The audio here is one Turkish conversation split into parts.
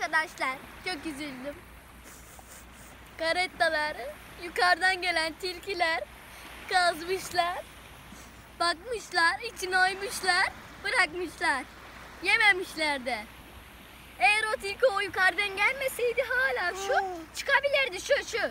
arkadaşlar. Çok üzüldüm. Karettalar, yukarıdan gelen tilkiler kazmışlar. Bakmışlar, içine oymuşlar, bırakmışlar. Yememişler de. Eğer o tilki o yukarıdan gelmeseydi hala şu çıkabilirdi, şu.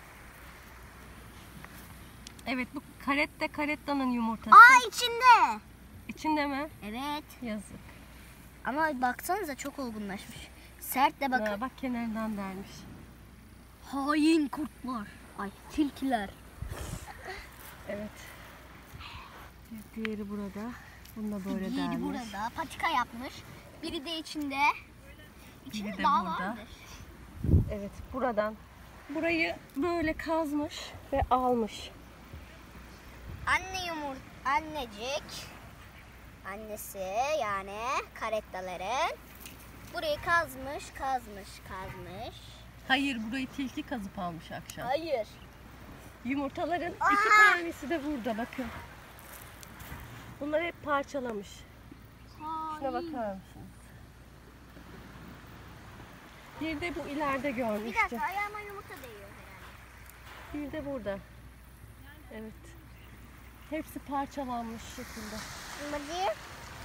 Evet, bu Caretta Caretta'nın yumurtası. Aa, içinde. İçinde mi? Evet. Yazık. Ama baksanıza çok olgunlaşmış. Sert de bakın. Bak kenarından delmiş. Hain kurtlar. Ay, tilkiler. Evet. Diğeri burada. Bunu da böyle Diğeri delmiş. burada. Patika yapmış. Biri de içinde. İçinde Biri de daha burada. vardır. Evet, buradan. Burayı böyle kazmış ve almış. Annecik. Annesi yani karettaların. Burayı kazmış. Hayır, burayı tilki kazıp almış akşam. Hayır. Yumurtaların iki tanesi de burada, bakın. Bunları hep parçalamış. Şuna bakar mısınız? Bir de bu ileride Bir görmüştüm. dakika, ayağıma yumurta değiyor herhalde. Bir de burada. Evet. Hepsi parçalanmış şekilde. Bakayım.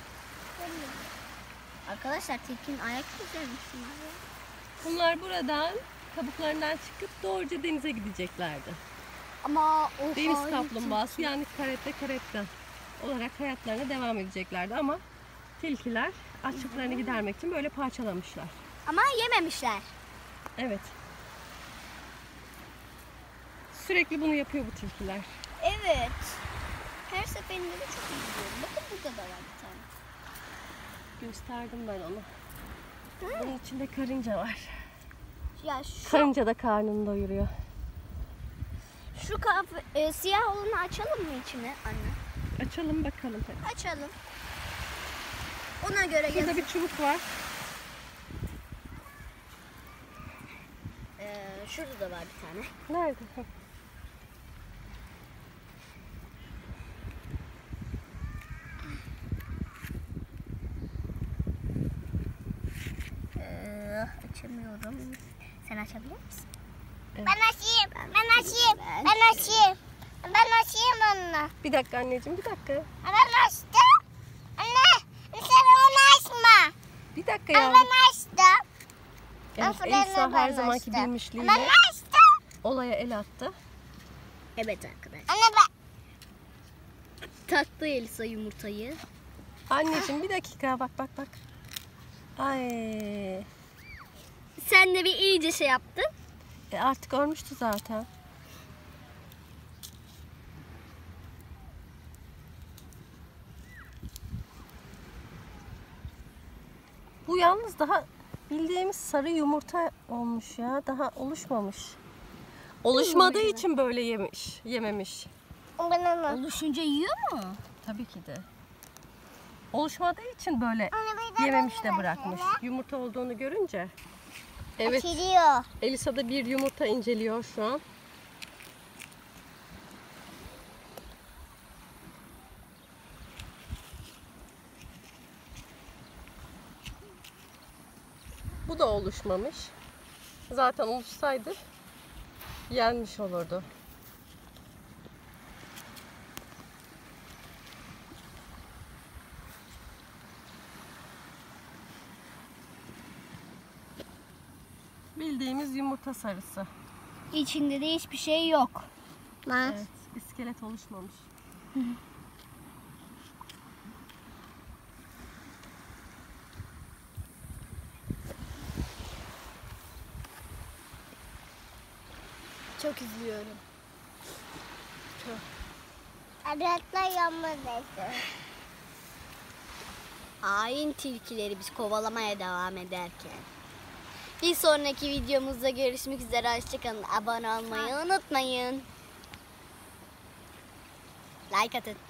Arkadaşlar tilkinin ayak izlemiş. Bunlar buradan kabuklarından çıkıp doğruca denize gideceklerdi. Ama o Deniz kaplumbağası yani Caretta Caretta olarak hayatlarına devam edeceklerdi ama tilkiler açlıklarını gidermek için böyle parçalamışlar. Ama yememişler. Evet. Sürekli bunu yapıyor bu tilkiler. Evet. Her seferinde de çok üzülüyorum. Bakın burada da var bir tane. Gösterdim ben onu. Bunun içinde karınca var. Ya Karınca da karnını doyuruyor. şu siyah olanı açalım mı içine anne? Açalım bakalım hadi. Açalım. Ona göre Burada bir çubuk var. şurada da var bir tane. Nerede? Açamıyorum. Sen açabilir misin? Evet. Ben açayım onunla. Bir dakika anneciğim, bir dakika. Ben açtım. Anne, sen onu açma. Bir dakika Ben yavrum. açtım. Evet, Elisa her zamanki bilmişliğiyle Ben açtım. olaya el attı. Evet arkadaşlar. Anne ben. Taktı Elisa yumurtayı. Anneciğim bir dakika, bak. Ay. Sen de bir iyice şey yaptın. Artık ölmüştü zaten. Bu yalnız daha bildiğimiz sarı yumurta olmuş ya. Daha oluşmamış. Oluşmadığı için böyle yememiş. Oluşunca yiyor mu? Tabii ki de. Oluşmadığı için böyle yememiş de bırakmış. Yumurta olduğunu görünce. Evet. Açılıyor. Elisa da bir yumurta inceliyor şu an. Bu da oluşmamış. Zaten oluşsaydı yenmiş olurdu. Bildiğimiz yumurta sarısı. İçinde de hiçbir şey yok. Evet, iskelet oluşmamış. Çok üzülüyorum. Çok. Aratlar yanmadıydı. Hain tilkileri biz kovalamaya devam ederken. Bir sonraki videomuzda görüşmek üzere. Hoşçakalın. Abone olmayı unutmayın. Like atın.